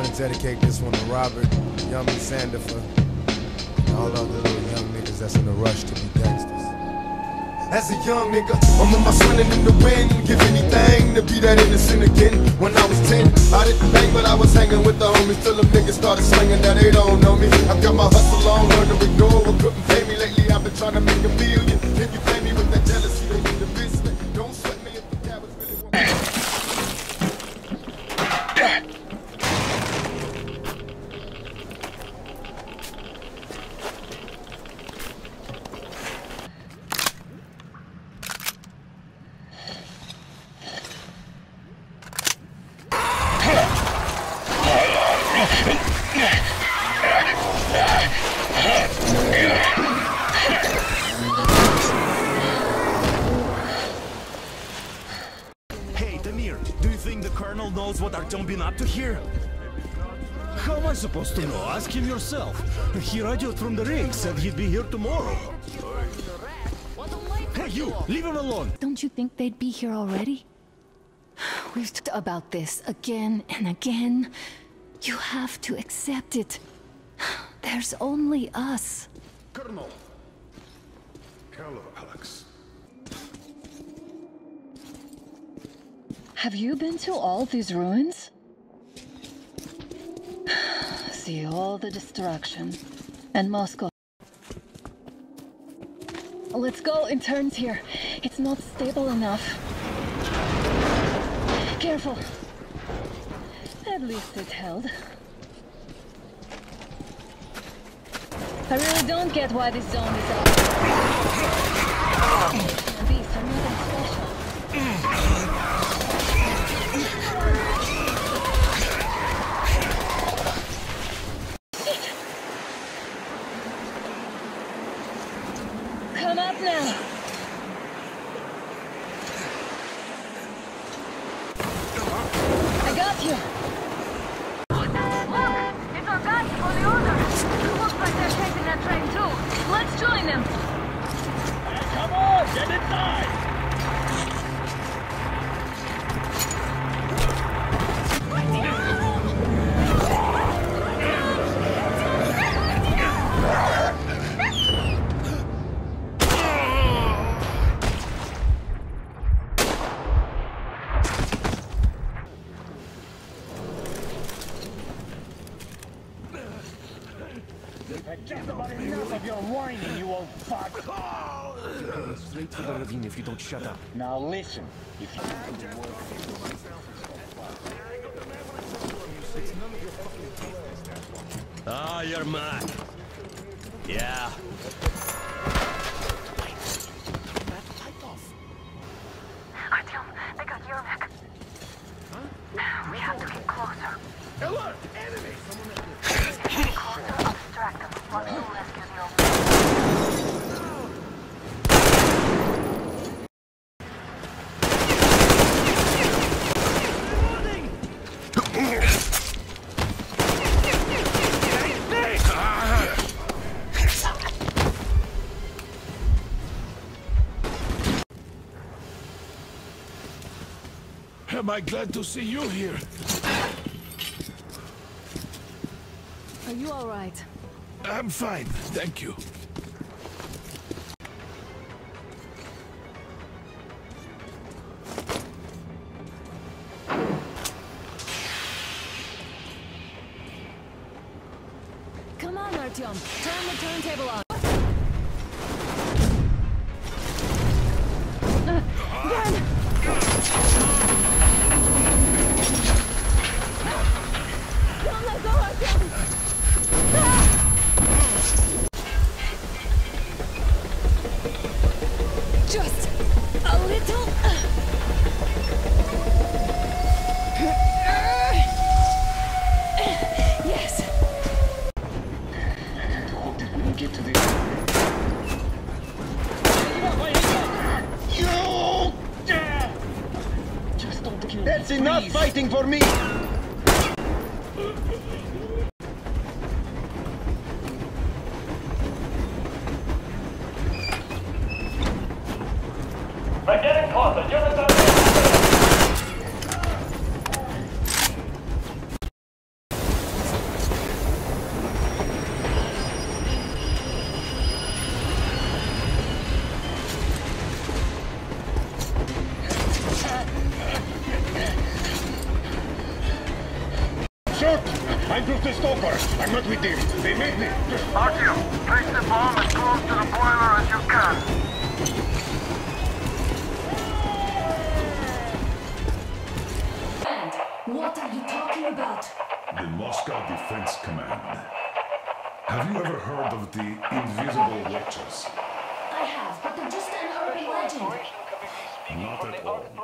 to dedicate this one to Robert, Yummy Sandifer, and all other little young niggas that's in a rush to be gangsters. As a young nigga, I'm on my swinging in the wind. Give anything to be that innocent again. When I was 10, I didn't bang, but I was hanging with the homies till them niggas started slinging. Now they don't know me. I got my hustle on, learn to ignore what couldn't pay me. Lately I've been trying to make a million. Can you play me with that jealousy? They need the business. Don't sweat me if the cowards really want me. What Artyom been up to here? How am I supposed to know? Ask him yourself. He radioed from the ring, said he'd be here tomorrow. Hey, you! Leave him alone! Don't you think they'd be here already? We've talked about this again and again. You have to accept it. There's only us. Colonel! Hello, Alex. Have you been to all these ruins? See all the destruction. And Moscow. Let's go in turns here. It's not stable enough. Careful. At least it held. I really don't get why this zone is up. These are nothing special. Come up now. I got you. Look, it's our guys for the order. It looks like they're taking that train too. Let's join them. Hey, come on, get inside. Just about enough of your whining, you old fuck! Go straight to the ravine if you don't shut up. Now listen, if you want to work... Ah, you're mad. Yeah. Artyom, they got Yermak. We have to get closer. Alert! Enemy! Get closer, I'll distract them. While you rescue the old Am I glad to see you here? Are you all right? I'm fine, thank you. Come on, Artyom. Turn the turntable on. Don't let go, Artyom! Just a little. Yes. Hope that we don't get to this... You! Just don't kill me, That's enough please. fighting for me! We're getting closer. Units are... took the stopper. I'm not with them. They made me. Artyom, place the bomb as close to the boiler as you can. And what are you talking about? The Moscow Defense Command. Have you ever heard of the Invisible Watchers? I have, but they're just an urban legend. Not at all.